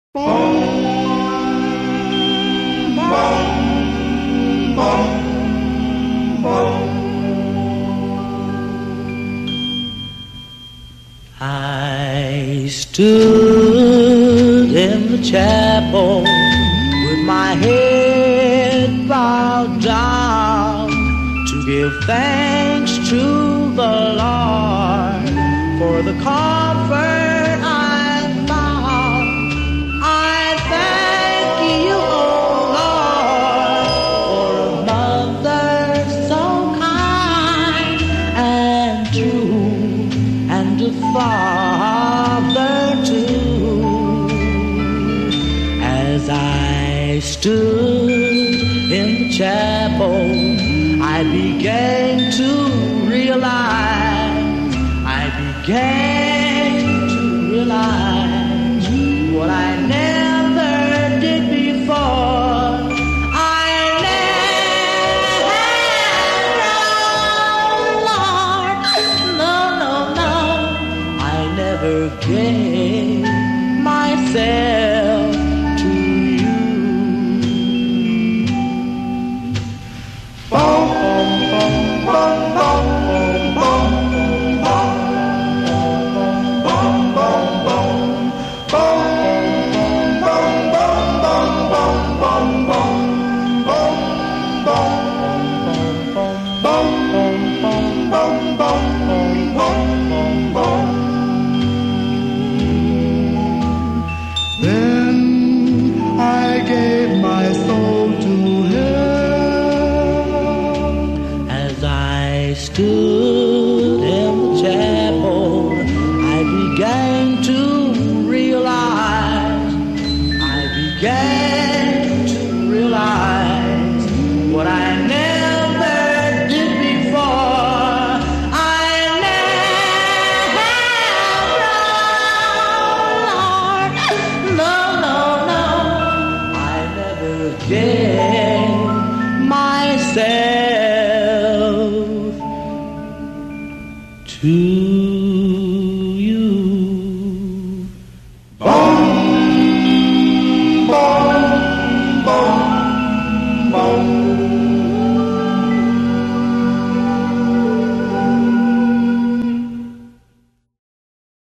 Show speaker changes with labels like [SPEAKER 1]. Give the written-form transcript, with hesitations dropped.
[SPEAKER 1] I stood in the chapel with my head bowed down to give thanks to the Lord for the comfort I found. I thank you, oh Lord, for a mother so kind and true, and a father too. As I stood in the chapel, I began to realize, what I never did before. I never gave myself to you. Boom, boom, boom, boom, boom, boom, boom, boom, boom, boom, boom,
[SPEAKER 2] Then I gave my soul to Him.
[SPEAKER 1] As I stood in the chapel, I began to realize, what I never did before. I never gave myself to